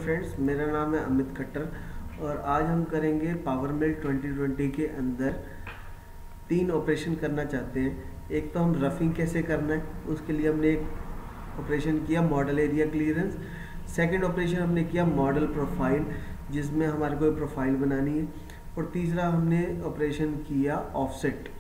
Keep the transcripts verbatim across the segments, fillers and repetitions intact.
Friends, मेरा नाम है अमित खट्टर और आज हम करेंगे पावर मिल ट्वेंटी ट्वेंटी के अंदर तीन ऑपरेशन करना चाहते हैं। एक तो हम रफिंग कैसे करना है, उसके लिए हमने एक ऑपरेशन किया model area clearance. Second operation हमने किया मॉडल प्रोफाइल, जिसमें हमारे को प्रोफाइल बनानी है। और तीसरा हमने ऑपरेशन किया ऑफसेट,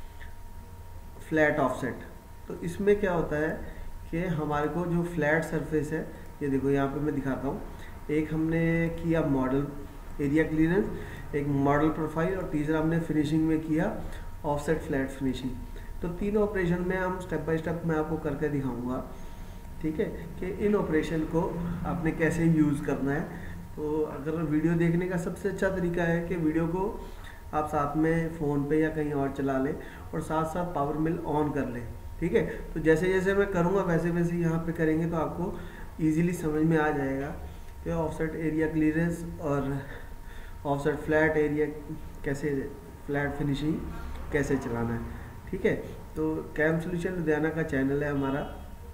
फ्लैट ऑफसेट। तो इसमें क्या होता है कि हमारे को जो फ्लैट सरफेस है, ये देखो यहाँ पे मैं दिखाता हूँ। एक हमने किया मॉडल एरिया क्लियरेंस, एक मॉडल प्रोफाइल और तीसरा हमने फिनिशिंग में किया ऑफसेट फ्लैट फिनिशिंग। तो तीनों ऑपरेशन में हम स्टेप बाय स्टेप मैं आपको करके दिखाऊंगा, ठीक है, कि इन ऑपरेशन को आपने कैसे यूज़ करना है। तो अगर वीडियो देखने का सबसे अच्छा तरीका है कि वीडियो को आप साथ में फ़ोन पे या कहीं और चला लें और साथ साथ पावर मिल ऑन कर लें, ठीक है। तो जैसे जैसे मैं करूँगा वैसे वैसे यहाँ पे करेंगे तो आपको इजीली समझ में आ जाएगा कि ऑफसेट एरिया क्लियरेंस और ऑफसेट फ्लैट एरिया कैसे, फ्लैट फिनिशिंग कैसे चलाना है, ठीक है। तो कैम सॉल्यूशन लुधियाना का चैनल है हमारा,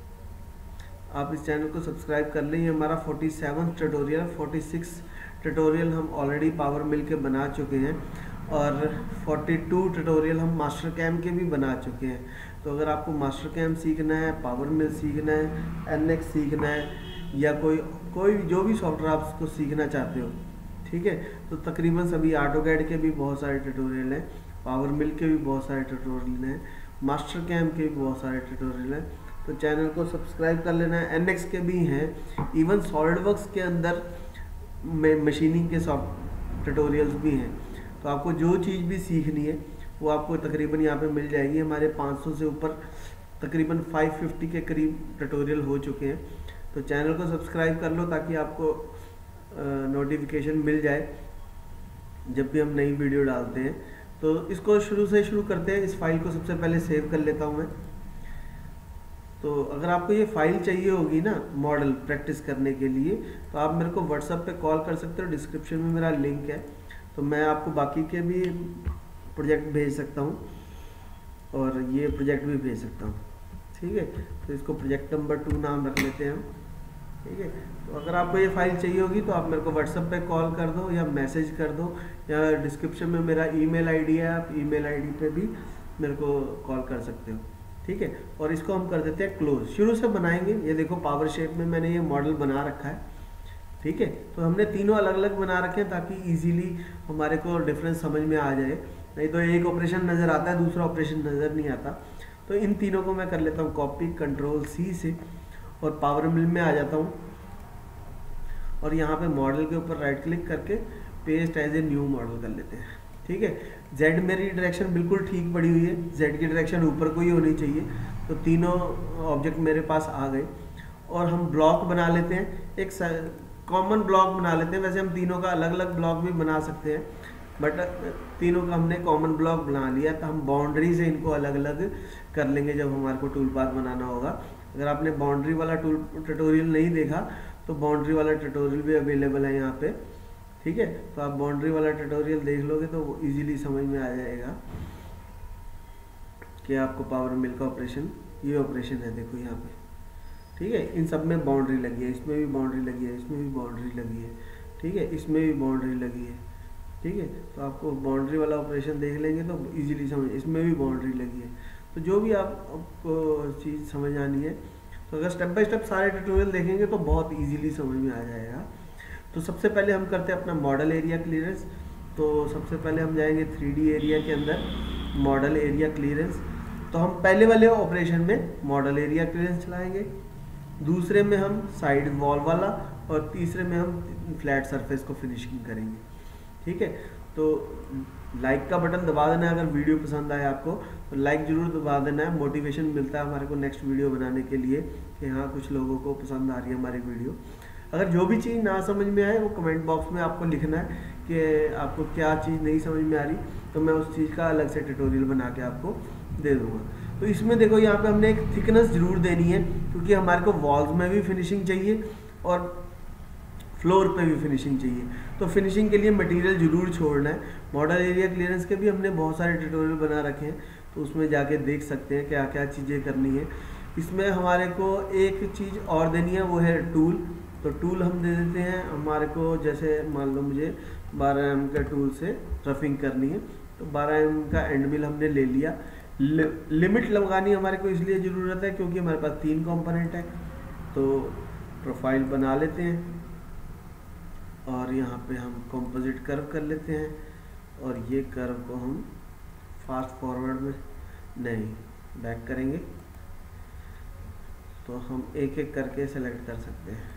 आप इस चैनल को सब्सक्राइब कर लें। ये हमारा forty seven tutorial forty six tutorial हम ऑलरेडी पावर मिल के बना चुके हैं और फोर्टी टू ट्यूटोरियल हम मास्टर कैम के भी बना चुके हैं। तो अगर आपको मास्टर कैम सीखना है, पावर मिल सीखना है, एनएक्स सीखना है या कोई कोई जो भी सॉफ्टवेयर आप उसको सीखना चाहते हो, ठीक है, तो तकरीबन सभी ऑटोकैड के भी बहुत सारे ट्यूटोरियल हैं, पावर मिल के भी बहुत सारे ट्यूटोरियल हैं, मास्टर कैम के भी बहुत सारे ट्यूटोरियल हैं। तो चैनल को सब्सक्राइब कर लेना है। एनएक्स के भी हैं, इवन सॉलिडवर्क्स के अंदर में मशीनिंग के सॉफ्ट ट्यूटोरियल्स भी हैं। तो आपको जो चीज़ भी सीखनी है वो आपको तकरीबन यहाँ पे मिल जाएगी। हमारे पाँच सौ से ऊपर तकरीबन पाँच सौ पचास के करीब ट्यूटोरियल हो चुके हैं। तो चैनल को सब्सक्राइब कर लो ताकि आपको नोटिफिकेशन मिल जाए जब भी हम नई वीडियो डालते हैं। तो इसको शुरू से शुरू करते हैं। इस फाइल को सबसे पहले सेव कर लेता हूँ मैं। तो अगर आपको ये फाइल चाहिए होगी ना मॉडल प्रैक्टिस करने के लिए, तो आप मेरे को व्हाट्सएप पे कॉल कर सकते हो, डिस्क्रिप्शन में मेरा लिंक है। तो मैं आपको बाकी के भी प्रोजेक्ट भेज सकता हूँ और ये प्रोजेक्ट भी भेज सकता हूँ, ठीक है। तो इसको प्रोजेक्ट नंबर टू नाम रख लेते हैं हम, ठीक है। तो अगर आपको ये फाइल चाहिए होगी तो आप मेरे को व्हाट्सएप पे कॉल कर दो या मैसेज कर दो या डिस्क्रिप्शन में मेरा ईमेल आईडी है, आप ईमेल आईडी पे भी मेरे को कॉल कर सकते हो, ठीक है। और इसको हम कर देते हैं क्लोज। शुरू से बनाएंगे। ये देखो पावर शेप में मैंने ये मॉडल बना रखा है, ठीक है। तो हमने तीनों अलग अलग बना रखे हैं ताकि इजीली हमारे को डिफरेंस समझ में आ जाए। नहीं तो एक ऑपरेशन नज़र आता है, दूसरा ऑपरेशन नज़र नहीं आता। तो इन तीनों को मैं कर लेता हूँ कॉपी, कंट्रोल सी से और पावर मिल में आ जाता हूँ और यहाँ पे मॉडल के ऊपर राइट क्लिक करके paste as a new model कर लेते हैं, ठीक है। जेड मेरी डायरेक्शन बिल्कुल ठीक पड़ी हुई है, जेड की डायरेक्शन ऊपर को ही होनी चाहिए। तो तीनों ऑब्जेक्ट मेरे पास आ गए और हम ब्लॉक बना लेते हैं, एक कॉमन ब्लॉक बना लेते हैं। वैसे हम तीनों का अलग अलग ब्लॉक भी बना सकते हैं, बट तीनों का हमने कॉमन ब्लॉक बना लिया। तो हम बाउंड्री से इनको अलग अलग कर लेंगे जब हमारे को टूल पाथ बनाना होगा। अगर आपने बाउंड्री वाला टूल ट्यूटोरियल नहीं देखा तो बाउंड्री वाला ट्यूटोरियल भी अवेलेबल है यहाँ पे, ठीक है। तो आप बाउंड्री वाला ट्यूटोरियल देख लोगे तो वो इजीली समझ में आ जाएगा कि आपको पावर मिल का ऑपरेशन, ये ऑपरेशन है देखो यहाँ पे, ठीक है। इन सब में बाउंड्री लगी है, इसमें भी बाउंड्री लगी है, इसमें भी बाउंड्री लगी है, ठीक है, इसमें भी बाउंड्री लगी है, ठीक है। तो आपको बाउंड्री वाला ऑपरेशन देख लेंगे तो इजीली समझ, इसमें भी बाउंड्री लगी है। तो जो भी आप, आपको चीज़ समझ आनी है, तो अगर स्टेप बाय स्टेप सारे ट्यूटोरियल देखेंगे तो बहुत इजीली समझ में आ जाएगा। तो सबसे पहले हम करते हैं अपना मॉडल एरिया क्लियरेंस। तो सबसे पहले हम जाएंगे थ्री डी एरिया के अंदर, मॉडल एरिया क्लियरेंस। तो हम पहले वाले ऑपरेशन में मॉडल एरिया क्लियरेंस चलाएंगे, दूसरे में हम साइड वॉल वाला और तीसरे में हम फ्लैट सरफेस को फिनिशिंग करेंगे, ठीक है। तो लाइक का बटन दबा देना है अगर वीडियो पसंद आए आपको, तो लाइक जरूर दबा देना है। मोटिवेशन मिलता है हमारे को नेक्स्ट वीडियो बनाने के लिए कि हाँ कुछ लोगों को पसंद आ रही है हमारी वीडियो। अगर जो भी चीज़ ना समझ में आए वो कमेंट बॉक्स में आपको लिखना है कि आपको क्या चीज़ नहीं समझ में आ रही, तो मैं उस चीज़ का अलग से ट्यूटोरियल बना के आपको दे दूँगा। तो इसमें देखो यहाँ पे हमने एक थिकनेस जरूर देनी है क्योंकि हमारे को वॉल्स में भी फिनिशिंग चाहिए और फ्लोर पे भी फिनिशिंग चाहिए। तो फिनिशिंग के लिए मटेरियल जरूर छोड़ना है। मॉडल एरिया क्लियरेंस के भी हमने बहुत सारे ट्यूटोरियल बना रखे हैं, तो उसमें जाके देख सकते हैं क्या क्या चीज़ें करनी है। इसमें हमारे को एक चीज़ और देनी है, वो है टूल। तो तो टूल हम दे देते हैं हमारे को, जैसे मान लो मुझे बारह एम के टूल से रफिंग करनी है, तो बारह एम का एंड मिल हमने ले लिया। लि, लिमिट लगानी हमारे को इसलिए ज़रूरत है क्योंकि हमारे पास तीन कंपोनेंट है। तो प्रोफाइल बना लेते हैं और यहाँ पे हम कंपोजिट कर्व कर लेते हैं और ये कर्व को हम फास्ट फॉरवर्ड में नहीं बैक करेंगे, तो हम एक एक करके सेलेक्ट कर सकते हैं।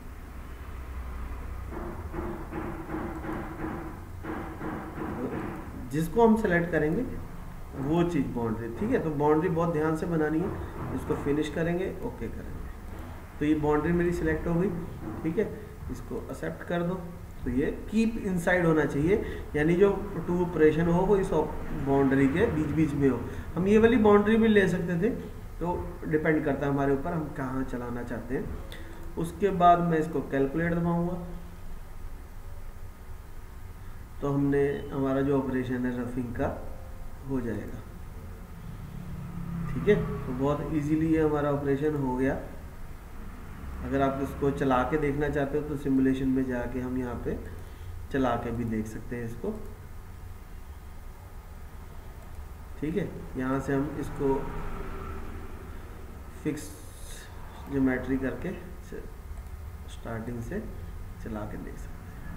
तो जिसको हम सेलेक्ट करेंगे वो चीज़ बाउंड्री, ठीक है। तो बाउंड्री बहुत ध्यान से बनानी है, इसको फिनिश करेंगे, ओके करेंगे, तो ये बाउंड्री मेरी सिलेक्ट हो गई, ठीक है। इसको एक्सेप्ट कर दो, तो ये कीप इनसाइड होना चाहिए, यानी जो टू ऑपरेशन हो वो इस बाउंड्री के बीच बीच में हो। हम ये वाली बाउंड्री भी ले सकते थे, तो डिपेंड करता है हमारे ऊपर हम कहाँ चलाना चाहते हैं। उसके बाद मैं इसको कैलकुलेट दबाऊंगा, तो हमने हमारा जो ऑपरेशन है रफिंग का हो जाएगा, ठीक है। तो बहुत इजीली ये हमारा ऑपरेशन हो गया। अगर आप इसको चला के देखना चाहते हो तो सिमुलेशन में जाके हम यहाँ पे चला के भी देख सकते हैं इसको, ठीक है। यहाँ से हम इसको फिक्स ज्योमेट्री करके स्टार्टिंग से चला के देख सकते हैं,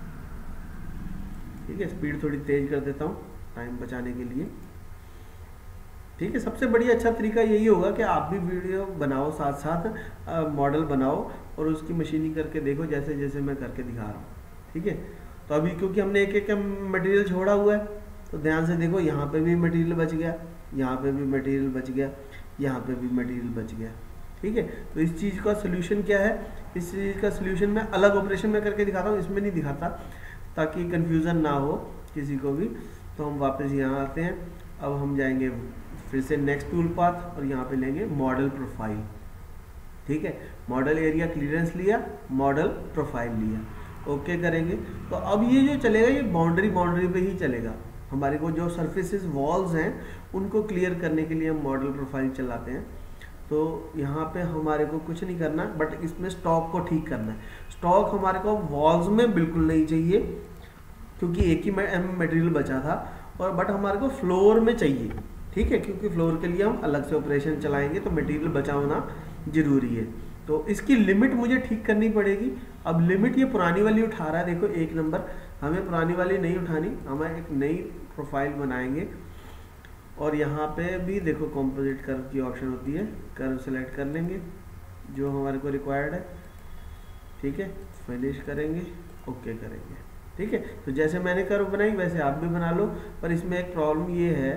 ठीक है। स्पीड थोड़ी तेज कर देता हूँ टाइम बचाने के लिए, ठीक है। सबसे बढ़िया अच्छा तरीका यही होगा कि आप भी वीडियो बनाओ, साथ साथ मॉडल बनाओ और उसकी मशीनिंग करके देखो, जैसे जैसे मैं करके दिखा रहा हूँ, ठीक है। तो अभी क्योंकि हमने एक एक मटेरियल छोड़ा हुआ है, तो ध्यान से देखो, यहाँ पे भी मटेरियल बच गया, यहाँ पे भी मटेरियल बच गया, यहाँ पे भी मटेरियल बच गया, ठीक है। तो इस चीज़ का सोल्यूशन क्या है, इस चीज़ का सोल्यूशन मैं अलग ऑपरेशन में करके दिखाता हूँ, इसमें नहीं दिखाता ताकि कन्फ्यूज़न ना हो किसी को भी। तो हम वापस यहाँ आते हैं, अब हम जाएंगे फिर से नेक्स्ट टूल पाथ और यहाँ पे लेंगे मॉडल प्रोफाइल, ठीक है। मॉडल एरिया क्लियरेंस लिया, मॉडल प्रोफाइल लिया, ओके करेंगे। तो अब ये जो चलेगा ये बाउंड्री बाउंड्री पे ही चलेगा। हमारे को जो सरफेसेस वॉल्स हैं उनको क्लियर करने के लिए हम मॉडल प्रोफाइल चलाते हैं। तो यहाँ पे हमारे को कुछ नहीं करना, बट इसमें स्टॉक को ठीक करना है। स्टॉक हमारे को वॉल्स में बिल्कुल नहीं चाहिए क्योंकि एक ही मटेरियल बचा था, और बट हमारे को फ्लोर में चाहिए, ठीक है, क्योंकि फ्लोर के लिए हम अलग से ऑपरेशन चलाएंगे तो मटेरियल बचा होना जरूरी है। तो इसकी लिमिट मुझे ठीक करनी पड़ेगी। अब लिमिट ये पुरानी वाली उठा रहा है, देखो एक नंबर, हमें पुरानी वाली नहीं उठानी, हमें एक नई प्रोफाइल बनाएंगे और यहाँ पे भी देखो कंपोजिट कर्व की ऑप्शन होती है, कर्व सेलेक्ट कर लेंगे जो हमारे को रिक्वायर्ड है, ठीक है। फिनिश करेंगे, ओके करेंगे, ठीक है। तो जैसे मैंने कर्व बनाई वैसे आप भी बना लो, पर इसमें एक प्रॉब्लम ये है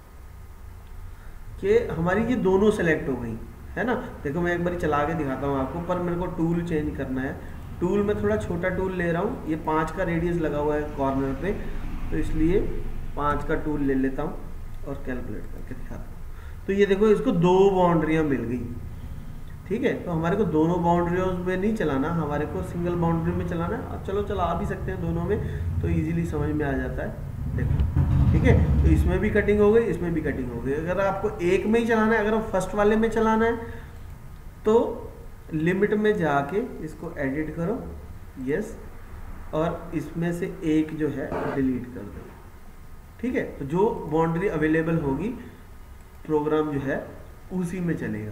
कि हमारी ये दोनों सेलेक्ट हो गई है ना। देखो मैं एक बार चला के दिखाता हूँ आपको, पर मेरे को टूल चेंज करना है। टूल में थोड़ा छोटा टूल ले रहा हूँ, ये पाँच का रेडियस लगा हुआ है कॉर्नर पे, तो इसलिए पाँच का टूल ले लेता हूँ और कैलकुलेट करके दिखाता हूँ। तो ये देखो इसको दो बाउंड्रियाँ मिल गई, ठीक है। तो हमारे को दोनों बाउंड्रियों में नहीं चलाना, हमारे को सिंगल बाउंड्री में चलाना है। अब चलो चला भी सकते हैं दोनों में, तो इजीली समझ में आ जाता है, देखो, ठीक है। तो इसमें भी कटिंग हो गई, इसमें भी कटिंग हो गई। अगर आपको एक में ही चलाना है, अगर आप फर्स्ट वाले में चलाना है तो लिमिट में जाके इसको एडिट करो, यस, और इसमें से एक जो है डिलीट कर दो, ठीक है। तो जो बाउंड्री अवेलेबल होगी प्रोग्राम जो है उसी में चलेगा,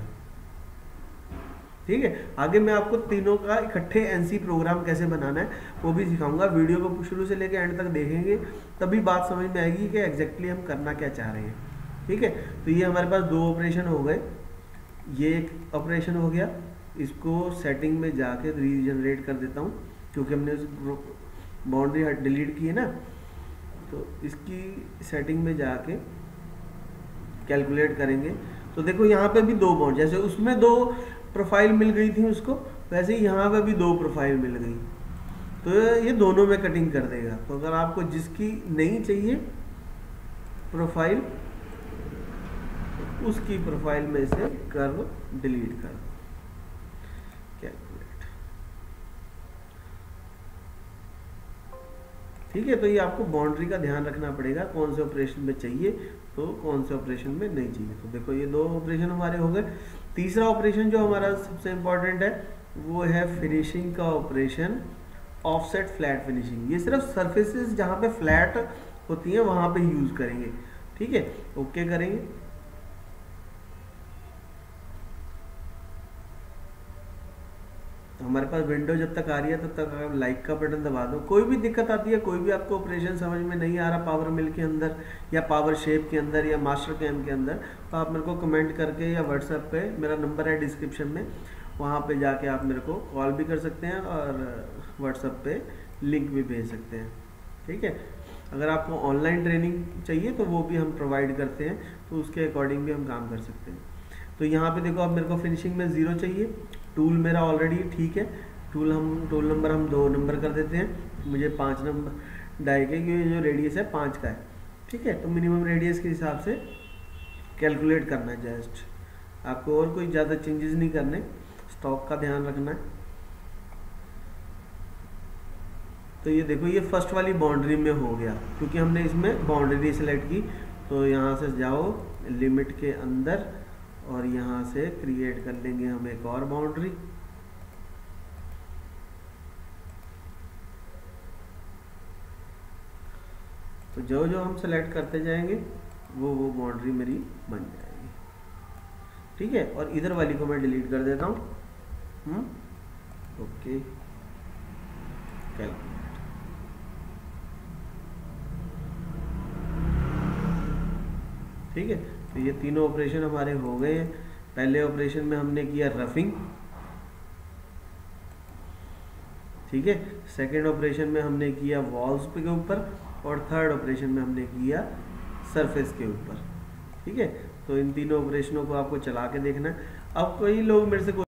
ठीक है। आगे मैं आपको तीनों का इकट्ठे एनसी प्रोग्राम कैसे बनाना है वो भी सिखाऊंगा। वीडियो को शुरू से लेकर एंड तक देखेंगे तभी बात समझ में आएगी कि एग्जैक्टली हम करना क्या चाह रहे हैं, ठीक है। तो ये हमारे पास दो ऑपरेशन हो गए, ये एक ऑपरेशन हो गया। इसको सेटिंग में जाके रीजनरेट कर देता हूँ क्योंकि हमने बाउंड्री डिलीट की है ना। तो इसकी सेटिंग में जाके कैलकुलेट करेंगे तो देखो यहाँ पे भी दो बाउंड, जैसे उसमें दो प्रोफाइल मिल गई थी उसको, वैसे ही यहाँ पे भी दो प्रोफाइल मिल गई, तो ये दोनों में कटिंग कर देगा। तो अगर आपको जिसकी नहीं चाहिए प्रोफाइल, तो उसकी प्रोफाइल में से कर्व डिलीट कर दो, कैलकुलेट, ठीक है। तो ये आपको बाउंड्री का ध्यान रखना पड़ेगा, कौन से ऑपरेशन में चाहिए तो कौन से ऑपरेशन में नहीं चाहिए। तो देखो ये दो ऑपरेशन हमारे हो गए। तीसरा ऑपरेशन जो हमारा सबसे इम्पोर्टेंट है वो है फिनिशिंग का ऑपरेशन, ऑफसेट फ्लैट फिनिशिंग। ये सिर्फ सरफेसेस जहाँ पे फ्लैट होती हैं वहाँ पे यूज़ करेंगे, ठीक है। ओके करेंगे। हमारे पास विंडो जब तक आ रही है तब तक आप लाइक का बटन दबा दो। कोई भी दिक्कत आती है, कोई भी आपको ऑपरेशन समझ में नहीं आ रहा पावर मिल के अंदर या पावर शेप के अंदर या मास्टर कैम के अंदर, तो आप मेरे को कमेंट करके या व्हाट्सएप पे, मेरा नंबर है डिस्क्रिप्शन में, वहाँ पे जाके आप मेरे को कॉल भी कर सकते हैं और व्हाट्सएप पे लिंक भी भेज सकते हैं, ठीक है। अगर आपको ऑनलाइन ट्रेनिंग चाहिए तो वो भी हम प्रोवाइड करते हैं, तो उसके अकॉर्डिंग भी हम काम कर सकते हैं। तो यहाँ पे देखो, अब मेरे को फिनिशिंग में ज़ीरो चाहिए, टूल मेरा ऑलरेडी ठीक है, टूल हम टूल नंबर हम दो नंबर कर देते हैं, मुझे पाँच नंबर डाई के, क्योंकि जो रेडियस है पाँच का है, ठीक है। तो मिनिमम रेडियस के हिसाब से कैलकुलेट करना है जस्ट, आपको और कोई ज़्यादा चेंजेस नहीं करने, स्टॉक का ध्यान रखना है। तो ये देखो, ये फर्स्ट वाली बाउंड्री में हो गया क्योंकि हमने इसमें बाउंड्री नहीं सेलेक्ट की। तो यहाँ से जाओ लिमिट के अंदर और यहाँ से क्रिएट कर लेंगे हम एक और बाउंड्री। तो जो जो हम सेलेक्ट करते जाएंगे वो वो बाउंड्री मेरी बन जाएगी, ठीक है। और इधर वाली को मैं डिलीट कर देता हूँ। Hmm okay, calculate. ठीक है, तो ये तीनों ऑपरेशन हमारे हो गए हैं। पहले ऑपरेशन में हमने किया रफिंग, ठीक है। सेकेंड ऑपरेशन में हमने किया वॉल्स के ऊपर और थर्ड ऑपरेशन में हमने किया सरफेस के ऊपर, ठीक है। तो इन तीनों ऑपरेशनों को आपको चला के देखना है। अब कई लोग मेरे से